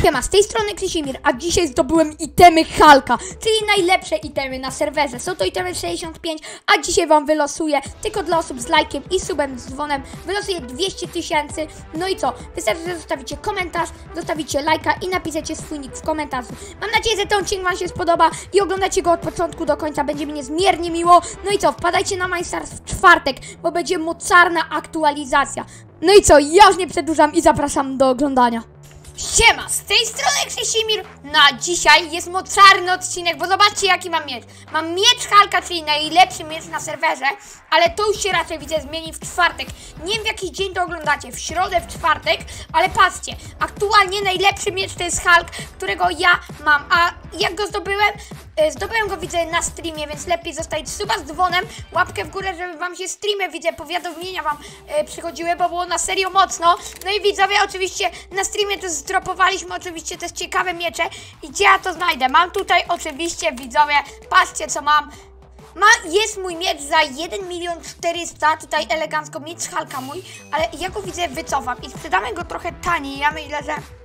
Siema, z tej strony Krysimir, a dzisiaj zdobyłem itemy Hulka, czyli najlepsze itemy na serwerze. Są to itemy 65, a dzisiaj wam wylosuję, tylko dla osób z lajkiem i subem z dzwonem, wylosuję 200 000. No i co? Wystarczy, że zostawicie komentarz, zostawicie lajka i napiszecie swój nick w komentarzu. Mam nadzieję, że ten odcinek wam się spodoba i oglądacie go od początku do końca, będzie mi niezmiernie miło. No i co? Wpadajcie na Minestars w czwartek, bo będzie mocarna aktualizacja. No i co? Ja już nie przedłużam i zapraszam do oglądania. Siema, z tej strony Krysimir. Na dzisiaj jest mocarny odcinek, bo zobaczcie jaki mam miecz. Mam miecz Hulka, czyli najlepszy miecz na serwerze, ale to już się raczej widzę zmieni w czwartek. Nie wiem w jaki dzień to oglądacie, w środę, w czwartek, ale patrzcie, aktualnie najlepszy miecz to jest Hulk, którego ja mam, a jak go zdobyłem? Zdobyłem go, widzę, na streamie, więc lepiej zostawić suba z dzwonem, łapkę w górę, żeby wam się streamy, widzę, powiadomienia wam przychodziły, bo było na serio mocno. No i widzowie, oczywiście na streamie też zdropowaliśmy oczywiście też ciekawe miecze i gdzie ja to znajdę? Mam tutaj oczywiście, widzowie, patrzcie co mam. Jest mój miecz za 1 400 000, tutaj elegancko, miecz Hulka mój, ale ja go widzę wycofam i sprzedamy go trochę taniej, ja myślę,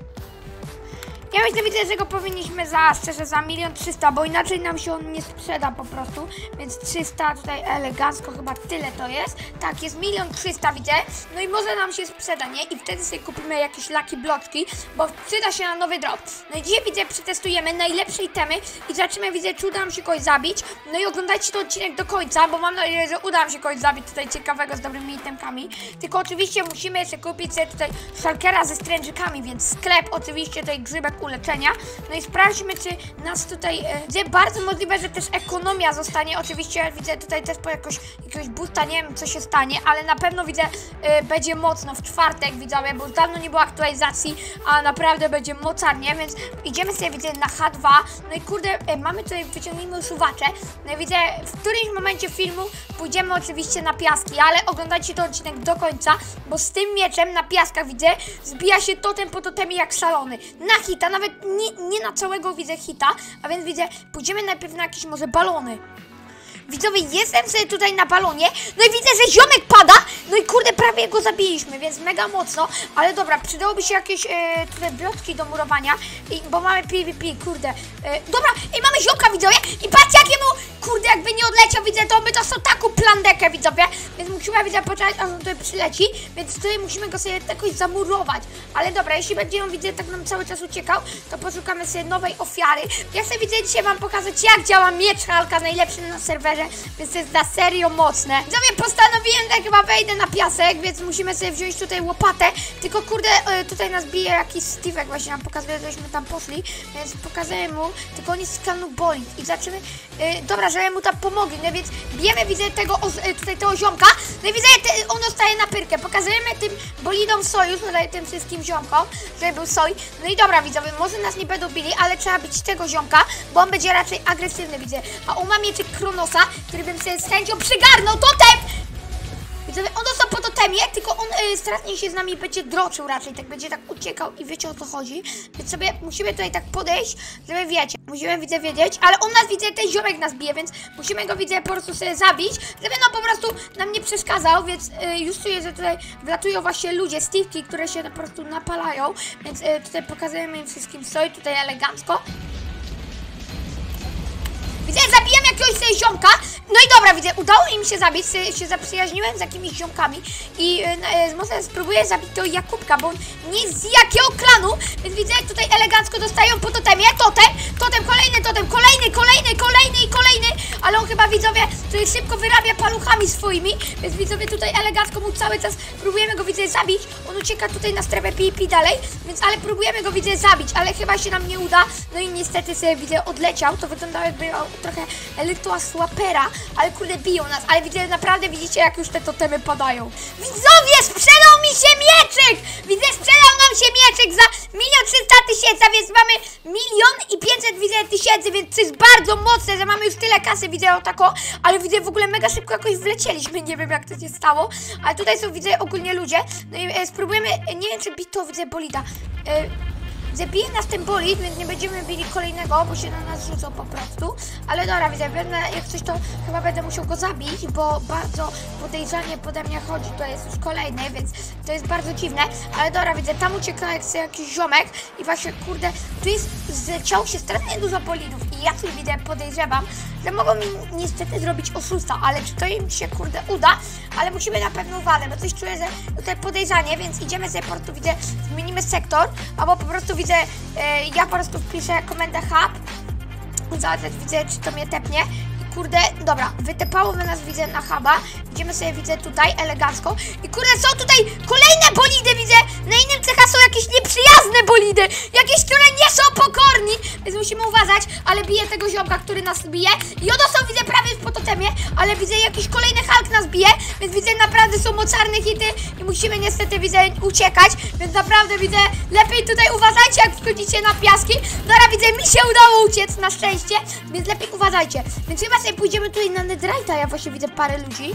że go powinniśmy szczerze za 1 300 000, bo inaczej nam się on nie sprzeda po prostu, więc 300 tutaj elegancko, chyba tyle to jest. Tak, jest 1 300 000, widzę, no i może nam się sprzeda, nie? I wtedy sobie kupimy jakieś lucky bloczki, bo przyda się na nowy drop. No i dzisiaj, widzę, przetestujemy najlepsze itemy i zobaczymy, widzę, czy uda nam się kogoś zabić. No i oglądajcie ten odcinek do końca, bo mam nadzieję, że uda nam się kogoś zabić tutaj ciekawego z dobrymi itemkami. Tylko oczywiście musimy jeszcze kupić sobie tutaj szalkera ze strężykami, więc sklep oczywiście tutaj grzybek uleczenia. No i sprawdźmy, czy nas tutaj gdzie bardzo możliwe, że też ekonomia zostanie. Oczywiście widzę tutaj też po jakiegoś boosta, nie wiem co się stanie, ale na pewno widzę będzie mocno w czwartek, widzowie, bo już dawno nie było aktualizacji, a naprawdę będzie mocarnie, więc idziemy sobie, widzę, na H2. No i kurde, mamy tutaj, wyciągnijmy usuwacze. No i widzę, w którymś momencie filmu pójdziemy oczywiście na piaski, ale oglądajcie ten odcinek do końca, bo z tym mieczem na piaskach, widzę, zbija się totem po totemie jak szalony. Na hita, nawet nie na całego widzę hita, a więc widzę, pójdziemy najpierw na jakieś może balony. Widzowie, jestem sobie tutaj na balonie, no i widzę, że ziomek pada, no i kurde, prawie go zabiliśmy, więc mega mocno, ale dobra, przydałoby się jakieś tutaj bloczki do murowania, bo mamy PvP, kurde, dobra, i mamy ziomka, widzowie, i patrzcie jakiemu, kurde, jakby nie odleciał, widzę, to by dostał taką plandekę, widzowie, więc musimy, widzę, poczekać, aż on tutaj przyleci, więc tutaj musimy go sobie jakoś zamurować, ale dobra, jeśli będzie on, widzę, tak nam cały czas uciekał, to poszukamy sobie nowej ofiary. Ja chcę, widzę, dzisiaj wam pokazać, jak działa miecz Hulka, najlepszy na serwerze, więc to jest na serio mocne. Widzowie, postanowiłem, że chyba wejdę na piasek, więc musimy sobie wziąć tutaj łopatę, tylko kurde, tutaj nas bije jakiś Steve'ek, właśnie nam pokazuje, żeśmy tam poszli, więc pokazuję mu, tylko on jest z klanu Bolid i zaczynamy, dobra, żeby mu tam pomogli, no więc bijemy, widzę, tego ziomka, no i widzę, on dostaje na pyrkę, pokazujemy tym Bolidom sojusz, no tym wszystkim ziomkom, żeby był soj, no i dobra, widzowie, może nas nie będą bili, ale trzeba bić tego ziomka, bo on będzie raczej agresywny, widzę, a on ma mieczyk Kronosa, który bym sobie z chęcią przygarnął, totem! Widzowie, on dostał po totemie, tylko on strasznie się z nami będzie droczył raczej, tak będzie tak uciekał i wiecie o co chodzi, więc sobie musimy tutaj tak podejść, żeby wiecie, musimy, widzę, wiedzieć, ale on nas, widzę, ten ziomek nas bije, więc musimy go, widzę, po prostu sobie zabić, żeby no po prostu nam nie przeszkadzał, więc już czuję, że tutaj wlatują właśnie ludzie, Steve'ki, które się po prostu napalają, więc tutaj pokazujemy im wszystkim stoi, tutaj elegancko. Widzę, zabijam jakiegoś sobie ziomka, no i dobra, widzę, udało im się zabić, się zaprzyjaźniłem z jakimiś ziomkami i może spróbuję zabić tego Jakubka, bo on nie jest z jakiego klanu, więc widzę, tutaj elegancko dostają po totemie, totem, kolejny totem, kolejny, ale on chyba, widzowie, tutaj szybko wyrabia paluchami swoimi, więc widzowie, tutaj elegancko mu cały czas próbujemy go, widzę, zabić, on ucieka tutaj na strefę PvP dalej, więc ale próbujemy go, widzę, zabić, ale chyba się nam nie uda, no i niestety sobie, widzę, odleciał, to wyglądało jakby trochę Elitła Swapera, ale kurde biją nas, ale widzę, naprawdę widzicie jak już te totemy padają. Widzowie, sprzedał mi się mieczyk! Widzę, sprzedał nam się mieczyk za 1 300 000, więc mamy 1 500 000, więc to jest bardzo mocne, że mamy już tyle kasy, widzę o tako, ale widzę w ogóle mega szybko jakoś wlecieliśmy, nie wiem jak to się stało, ale tutaj są, widzę, ogólnie ludzie, no i spróbujemy, nie wiem czy bić to, widzę, Bolida. Zabije nas ten bolid, więc nie będziemy bili kolejnego, bo się na nas rzucą po prostu. Ale dobra, widzę, jak coś to chyba będę musiał go zabić, bo bardzo podejrzanie pode mnie chodzi, to jest już kolejny, więc to jest bardzo dziwne. Ale dobra, widzę, tam ucieka jakiś ziomek i właśnie, kurde, tu jest, zleciało się strasznie dużo bolidów i ja tu widzę, podejrzewam, że mogą mi niestety zrobić oszusta, ale czy to im się, kurde, uda? Ale musimy na pewno uważać, bo coś czuję, że tutaj podejrzanie, więc idziemy sobie po prostu, widzę, zmienimy sektor, albo po prostu widzę, ja po prostu wpiszę komendę hub, zobaczyć, widzę, czy to mnie tepnie. Kurde, dobra, wytepało nas, widzę, na huba. Idziemy sobie, widzę, tutaj elegancko. I kurde, są tutaj kolejne bolidy, widzę. Na innym cecha są jakieś nieprzyjazne bolidy. Jakieś, które nie są pokorni. Więc musimy uważać, ale bije tego ziomka, który nas bije. I oto są, widzę, prawie w totemie. Ale widzę, jakiś kolejny Hulk nas bije. Więc widzę, naprawdę są mocarne hity. I musimy niestety, widzę, uciekać. Więc naprawdę, widzę, lepiej tutaj uważajcie, jak wchodzicie na piaski. Dobra, widzę, mi się udało uciec, na szczęście. Więc lepiej uważajcie. Więc chyba sobie pójdziemy tutaj na Netherite'a, ja właśnie widzę parę ludzi.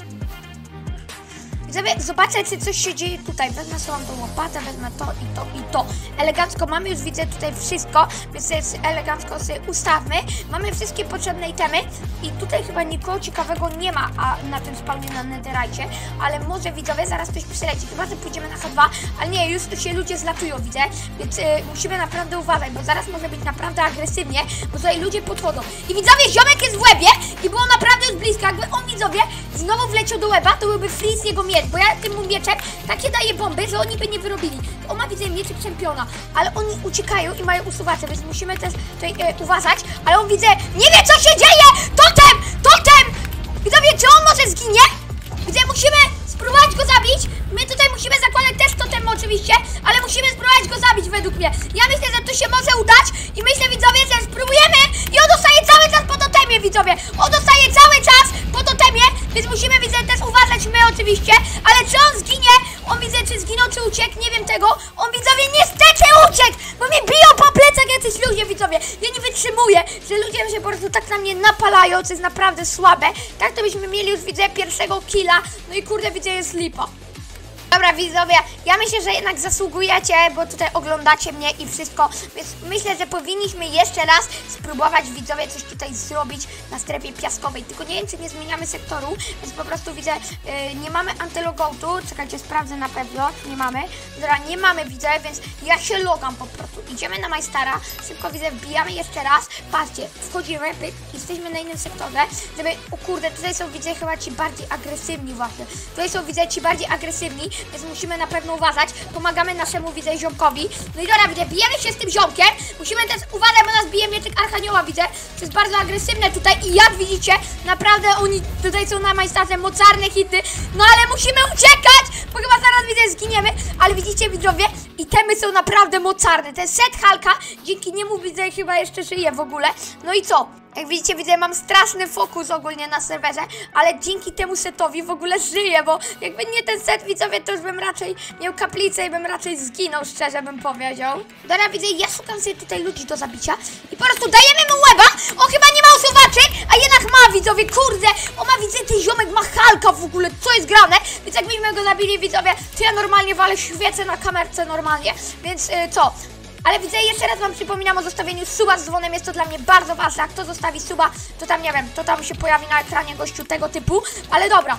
Zobaczę, czy coś się dzieje tutaj. Wezmę sobie tą łopatę, wezmę to i to i to. Elegancko mamy już, widzę, tutaj wszystko, więc elegancko sobie ustawmy. Mamy wszystkie potrzebne itemy i tutaj chyba nikogo ciekawego nie ma na tym spawnie na Netherite'cie, ale może, widzowie, zaraz ktoś przyleci. Chyba, że pójdziemy na H2, ale nie, już się ludzie zlatują, widzę, więc musimy naprawdę uważać, bo zaraz może być naprawdę agresywnie, bo tutaj ludzie podchodzą. I widzowie, ziomek jest w łebie i było naprawdę już blisko. Jakby on, widzowie, znowu wleciał do łeba, to byłby freeze jego miecz, bo ja tym mieczem takie daję bomby, że oni by nie wyrobili. On ma, widzę, mieczyk czempiona, ale oni uciekają i mają usuwacze, więc musimy też tutaj uważać, ale on, widzę, nie wie, co się dzieje! Totem! Totem! Widzowie, czy on może zginie? Widzę, musimy spróbować go zabić. My tutaj musimy zakładać też totem oczywiście, ale musimy spróbować go zabić według mnie. Ja myślę, że to się może udać i myślę, widzowie, że spróbujemy i on dostaje cały czas po totemie, widzowie. On dostaje cały czas po totemie, więc musimy, widzę, też uważać my oczywiście, ale czy on zginie? On, widzę, czy zginął, czy uciekł, nie wiem tego. On, widzowie, niestety uciekł, bo mnie biją po plecach jacyś ludzie, widzowie. Ja nie wytrzymuję, że ludzie się po prostu tak na mnie napalają, co jest naprawdę słabe. Tak to byśmy mieli już, widzę, pierwszego killa, no i kurde, widzę, jest lipa. Dobra, widzowie, ja myślę, że jednak zasługujecie, bo tutaj oglądacie mnie i wszystko, więc myślę, że powinniśmy jeszcze raz spróbować, widzowie, coś tutaj zrobić na strefie piaskowej, tylko nie wiem, czy nie zmieniamy sektoru, więc po prostu widzę, nie mamy antylogotu, czekajcie, sprawdzę na pewno, nie mamy, dobra, nie mamy, widzę, więc ja się logam po prostu, idziemy na Majstara, szybko, widzę, wbijamy jeszcze raz, patrzcie, wchodzimy, pyk, jesteśmy na innym sektorze, żeby, o kurde, tutaj są, widzę, chyba ci bardziej agresywni właśnie, tutaj są, widzę, ci bardziej agresywni, więc musimy na pewno uważać. Pomagamy naszemu, widzę, ziomkowi. No i dobra, widzę, bijemy się z tym ziomkiem. Musimy też uważać, bo nas bije mieczyk Archanioła, widzę. To jest bardzo agresywne tutaj i jak widzicie, naprawdę oni tutaj są na Majstarze, mocarne hity. No ale musimy uciekać, bo chyba zaraz, widzę, zginiemy. Ale widzicie, widzowie, itemy są naprawdę mocarne. Ten set Hulka, dzięki niemu, widzę, chyba jeszcze żyje w ogóle. No i co? Jak widzicie, widzę, mam straszny fokus ogólnie na serwerze, ale dzięki temu setowi w ogóle żyję, bo jakby nie ten set, widzowie, to już bym raczej miał kaplicę i bym raczej zginął, szczerze bym powiedział. Dobra, widzę, ja szukam sobie tutaj ludzi do zabicia i po prostu dajemy mu łeba. On chyba nie ma usuwaczy, a jednak ma, widzowie, kurde. On ma, widzę, ten ziomek ma Hulka w ogóle, co jest grane. Więc jakbyśmy go zabili, widzowie, to ja normalnie walę świecę na kamerce normalnie, więc co? Ale widzę, jeszcze raz wam przypominam o zostawieniu suba z dzwonem, jest to dla mnie bardzo ważne. Jak kto zostawi suba, to tam, nie wiem, to tam się pojawi na ekranie gościu tego typu. Ale dobra.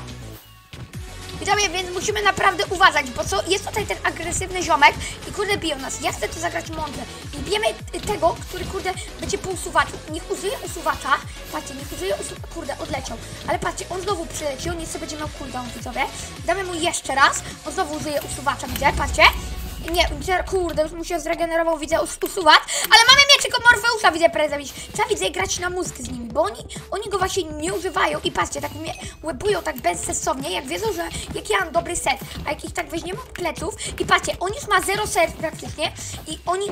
Widzowie, więc musimy naprawdę uważać, bo co, jest tutaj ten agresywny ziomek i kurde biją nas. Ja chcę tu zagrać mądrze i bijemy tego, który kurde będzie po usuwaczu. Niech użyje usuwacza, patrzcie, niech użyje usuwacza, kurde, odleciał. Ale patrzcie, on znowu przyleci, on jeszcze będzie miał cooldown, widzowie. Damy mu jeszcze raz, on znowu użyje usuwacza, widzę, patrzcie. Nie, kurde, już mu się zregenerował, widzę, usuwać, ale mamy mieczyk od Morfeusa, widzę, prezabić. Trzeba, widzę, grać na mózg z nimi, bo oni go właśnie nie używają i patrzcie, tak mnie łebują tak bezsensownie, jak wiedzą, że jaki ja mam dobry set, a jak ich tak weźmiemy od pleców i patrzcie, on już ma 0 serc praktycznie i oni...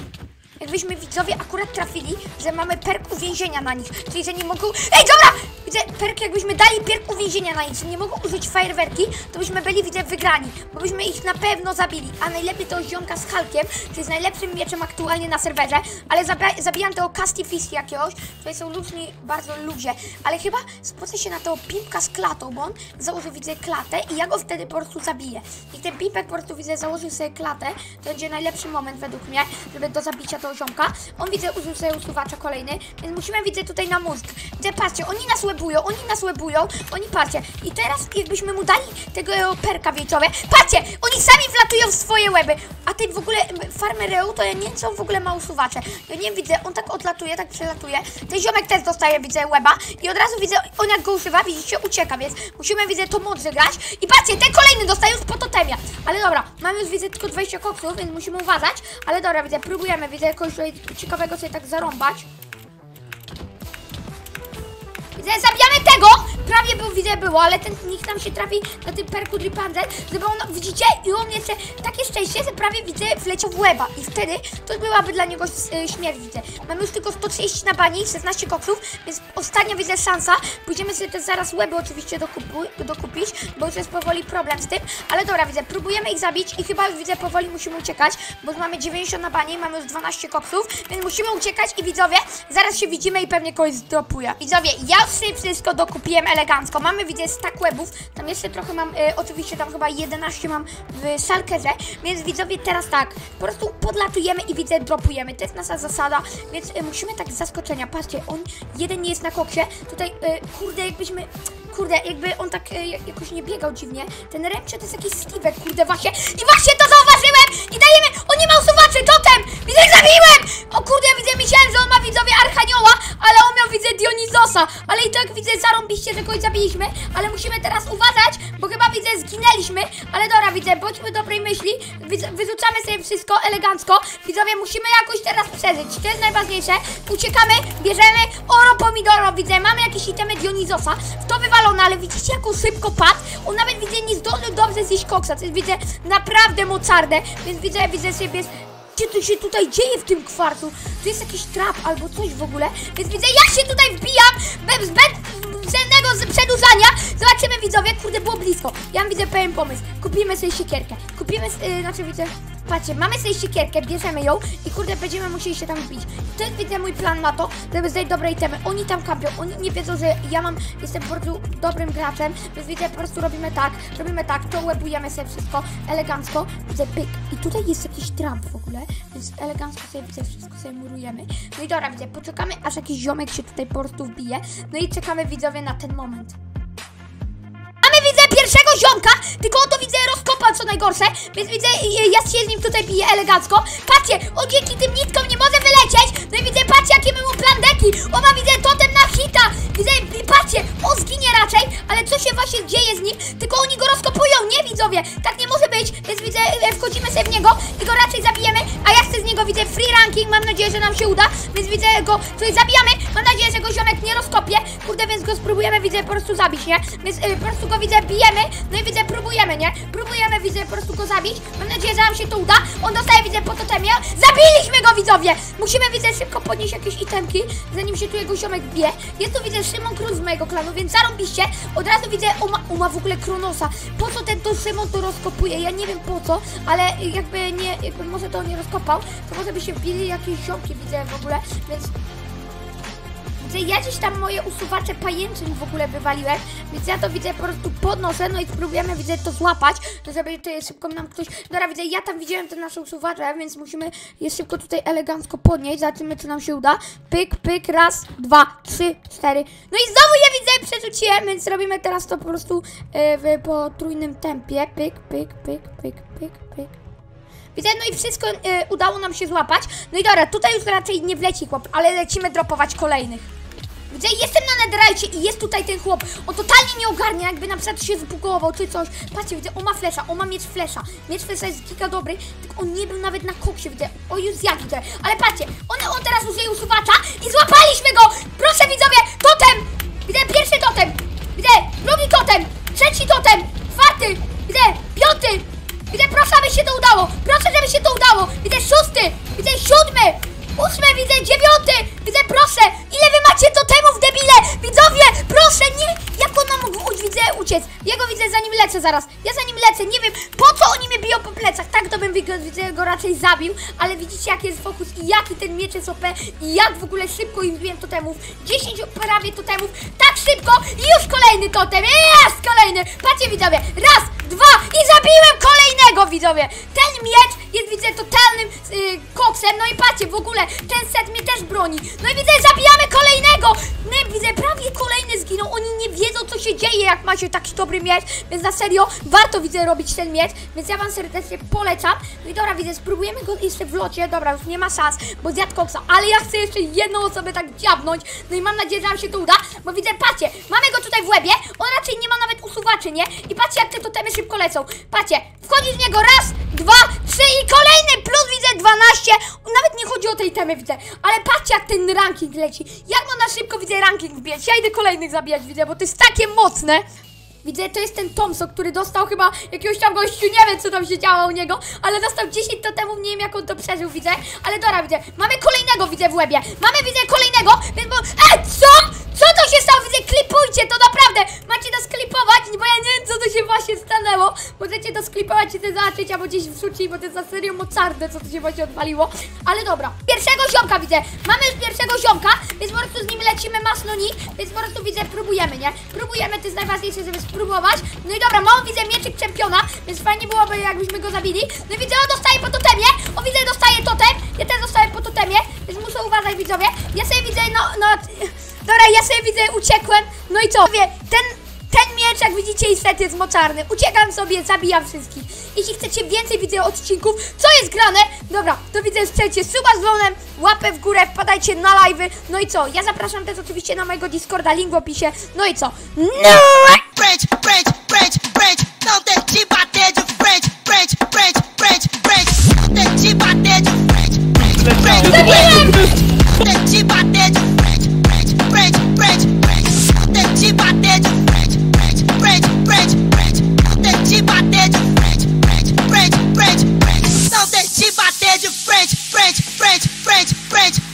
Jakbyśmy, widzowie, akurat trafili, że mamy perk uwięzienia na nich, czyli że nie mogą... Ej, dobra! widzę, perk jakbyśmy dali perk uwięzienia na nic, nie mogą użyć fajerwerki, to byśmy byli, widzę, wygrani, bo byśmy ich na pewno zabili, a najlepiej to ziomka z Hulkiem, czyli z najlepszym mieczem aktualnie na serwerze, ale zabijam tego Castifist jakiegoś, tutaj są różni bardzo ludzie, ale chyba spocę się na tego Pimpka z klatą, bo on założy, widzę, klatę i ja go wtedy po prostu zabiję. I ten Pimpek po prostu, widzę, założył sobie klatę, to będzie najlepszy moment według mnie, żeby do zabicia tego ziomka. On, widzę, użył sobie usuwacza kolejny, więc musimy, widzę, tutaj na mózg. Widzę, patrzcie, oni nas łebują, oni, patrzcie. I teraz jakbyśmy mu dali tego perka wieczowe, patrzcie, oni sami wlatują w swoje łeby, a ten w ogóle farmereu, to ja nie wiem, co on w ogóle ma usuwacze. Ja nie widzę, on tak odlatuje, tak przelatuje. Ten ziomek też dostaje, widzę, łeba i od razu widzę, on jak go używa, widzicie, ucieka, więc musimy, widzę, to mądrze grać. I patrzcie, ten kolejny dostaje już po totemie. Ale dobra, mamy już, widzę, tylko 20 koksów, więc musimy uważać. Ale dobra, widzę, próbujemy, widzę, jakoś ciekawego sobie tak zarąbać. Widzę, zabijamy tego! Prawie było, ale ten nikt nam się trafi na tym perku Dripanzer, żeby on, widzicie, i on jeszcze takie szczęście, że prawie, widzę, wleciał w łeba i wtedy to byłaby dla niego śmierć, widzę. Mamy już tylko 130 na bani, 16 koksów, więc ostatnia, widzę, szansa. Pójdziemy sobie też zaraz łeby oczywiście dokupić, bo już jest powoli problem z tym, ale dobra, widzę, próbujemy ich zabić i chyba już, widzę, powoli musimy uciekać, bo mamy 90 na bani, mamy już 12 koksów, więc musimy uciekać i widzowie, zaraz się widzimy i pewnie kogoś zdropuję. Widzowie, ja już sobie wszystko dokupiłem elegancko. Mamy, widzę, stack webów. Tam jeszcze trochę mam, oczywiście tam chyba 11 mam w salkerze, więc widzowie, teraz tak, po prostu podlatujemy i, widzę, dropujemy. To jest nasza zasada, więc musimy tak z zaskoczenia. Patrzcie, on jeden nie jest na koksie. Tutaj, kurde, jakby on tak jakoś nie biegał dziwnie. Ten Remcze to jest jakiś Steve'ek, kurde, właśnie. I właśnie to zauważyłem! I dajemy! On nie ma usuwaczy! Totem! Widzę, zabiłem! O kurde, widzę, myślałem, że on ma, widzowie, Archanioła, ale on miał, widzę, Dionizosa. Ale i tak, widzę, zarąbiście, że kogoś zabiliśmy. Ale musimy teraz uważać, bo chyba, widzę, zginęliśmy. Ale dobra, widzę, bądźmy dobrej myśli. Wyrzucamy sobie wszystko elegancko. Widzowie, musimy jakoś teraz przeżyć. To jest najważniejsze. Uciekamy, bierzemy oro pomidoro, widzę, mamy jakieś itemy Dionizosa. W to wywalone, ale widzicie, jak on szybko padł? On nawet, widzę, nie zdążył dobrze zjeść koksa. To jest, widzę, naprawdę mocarne. Więc widzę sobie... Co tu się tutaj dzieje w tym kwarcu? Tu jest jakiś trap albo coś w ogóle. Więc widzę, ja się tutaj wbijam bez żadnego przedłużania. Zobaczymy, widzowie, kurde, było blisko. Ja mam, widzę, pewien pomysł. Kupimy sobie siekierkę. Znaczy, widzę, patrzcie, mamy sobie siekierkę, bierzemy ją i, kurde, będziemy musieli się tam wbić. To jest, widzę, mój plan na to, żeby zdać dobre itemy. Oni tam kampią, oni nie wiedzą, że ja jestem po prostu dobrym graczem, więc widzę, po prostu robimy tak, to łebujemy sobie wszystko elegancko. Widzę, pyk. I tutaj jest jakiś trap w ogóle, więc elegancko sobie, widzę, wszystko sobie murujemy. No i dobra, widzę, poczekamy, aż jakiś ziomek się tutaj po prostu wbije. No i czekamy, widzowie, na ten moment. Widzę pierwszego ziomka, tylko on to, widzę, rozkopał, co najgorsze, więc widzę, ja się z nim tutaj biję elegancko. Patrzcie, on dzięki tym nitkom nie może wylecieć. No i widzę, patrzcie, jakie my mu plandeki. On ma, widzę, totem na hita. Widzę, patrzcie, on zginie raczej, ale co się właśnie dzieje z nim? Tylko oni go rozkopują, nie, widzowie? Tak nie może być, więc widzę, wchodzimy sobie w niego i go raczej zabijemy, a ja chcę z niego, widzę, free ranking, mam nadzieję, że nam się uda, więc widzę, go tutaj zabijamy, mam nadzieję, że go ziomek nie rozkopie, kurde, więc go spróbujemy, widzę, po prostu zabić, nie? Więc po prostu go, widzę, bijemy, no i widzę, próbujemy, nie? Próbujemy, widzę, po prostu go zabić, mam nadzieję, że nam się to uda, on dostaje, widzę, po totemie, zabiliśmy go, widzowie! Musimy, widzę, szybko podnieść jakieś itemki, zanim się tu jego ziomek bije. Jest tu, widzę, Szymon Król z mojego klanu, więc zarąbiście, od razu widzę, on ma w ogóle Kronosa. Po co ten to Szymon to rozkopuje? Ja nie wiem po co, ale jakby może to nie rozkopał, to może by się wbili jakieś ziomki, widzę, w ogóle, więc... Ja gdzieś tam moje usuwacze pajęczyn w ogóle wywaliłem, więc ja to, widzę, po prostu podnoszę, no i spróbujemy, widzę, to złapać, to żeby tutaj szybko nam ktoś... Dobra, widzę, ja tam widziałem te nasze usuwacze, więc musimy je szybko tutaj elegancko podnieść, zobaczymy, czy nam się uda. Pyk, pyk, raz, 2, 3, 4. No i znowu je, widzę, przerzuciłem, więc robimy w to po prostu w potrójnym tempie. Pyk, pyk, pyk, pyk, pyk, pyk. Widzę, no i wszystko udało nam się złapać. No i dobra, tutaj już raczej nie wleci chłop, ale lecimy dropować kolejnych. Widzę, jestem na netherite i jest tutaj ten chłop. On totalnie nie ogarnia, jakby na przykład się zbugował czy coś. Patrzcie, widzę, on ma flesza, on ma miecz flesza. Miecz flesza jest giga dobry, tylko on nie był nawet na koksie, widzę. O, już jak widzę. Ale patrzcie, on teraz użyje usuwacza i złapaliśmy go! Proszę, widzowie, totem! Widzę, pierwszy totem. Widzę, drugi totem. Trzeci totem. Czwarty. Widzę, piąty. Widzę, proszę, aby się to udało. Proszę, żeby się to udało. Widzę, szósty. Widzę, siódmy. 8, widzę, 9, widzę, proszę, ile wy macie totemów, debile, widzowie, proszę, uciec. Jego widzę, za nim lecę zaraz. Ja za nim lecę, nie wiem po co oni mnie biją po plecach. Tak to bym widzę, go raczej zabił. Ale widzicie jaki jest fokus i jaki ten miecz jest OP. I jak w ogóle szybko im wbiłem totemów. 10 prawie totemów, tak szybko. I już kolejny totem, jest kolejny. Patrzcie widzowie, raz, dwa i zabiłem kolejnego widzowie. Ten miecz jest widzę totalnym koksem. No i patrzcie, w ogóle ten set mnie też broni. No i widzę, zabijamy kolejnego. No i widzę, prawie kolejny zginął. Oni nie wiedzą co się dzieje jak macie taki dobry miecz. Więc na serio warto widzę robić ten miecz. Więc ja wam serdecznie polecam. No i dobra widzę, spróbujemy go jeszcze w locie. Dobra, już nie ma szans, bo zjadł koksa. Ale ja chcę jeszcze jedną osobę tak dziabnąć. No i mam nadzieję, że nam się to uda. Bo widzę, patrzcie, mamy go tutaj w łebie. On raczej nie ma nawet usuwaczy, nie? I patrzcie jak te totemy szybko lecą. Patrzcie, wchodzi z niego raz, dwa, trzy i kolejny plus widzę 12. Nawet nie chodzi o tej temy widzę. Ale patrzcie jak ten ranking leci. Jak można szybko widzę ranking wbijać. Ja idę kolejnych zabijać widzę, bo to jest takie mocne. Widzę, to jest ten Thompson, który dostał chyba jakiegoś tam gościu, nie wiem co tam się działo u niego, ale dostał 10 totemów, nie wiem jak on to przeżył, widzę, ale dobra, widzę, mamy kolejnego, widzę w łebie, mamy, widzę, kolejnego, więc bo, co? Co to się stało, widzę, klipujcie, to naprawdę, macie to sklipować, bo ja nie wiem co to się właśnie stanęło, możecie to sklipować i to zobaczyć, albo gdzieś wrzucić, bo to jest za serio mocarne, co to się właśnie odwaliło, ale dobra, pierwszego ziomka widzę, mamy już pierwszego ziomka, więc po prostu z nim lecimy masnoni, więc po prostu widzę, próbujemy, nie? Próbujemy, to jest najważniejsze, żeby spróbować. No i dobra, mam widzę mieczyk czempiona, więc fajnie byłoby jakbyśmy go zabili. No i widzę, on dostaje po totemie, o widzę, dostaje totem, ja też dostałem po totemie, więc muszę uważać widzowie. Ja sobie widzę, dobra, ja sobie widzę, uciekłem, no i co? Ten miecz, jak widzicie, niestety jest mocarny. Uciekam sobie, zabijam wszystkich. Jeśli chcecie więcej widzę odcinków, co jest grane? Dobra, to widzę, strzelcie suba z dzwonem, łapę w górę, wpadajcie na live'y. No i co? Ja zapraszam też oczywiście na mojego Discorda, link w opisie. No i co? No!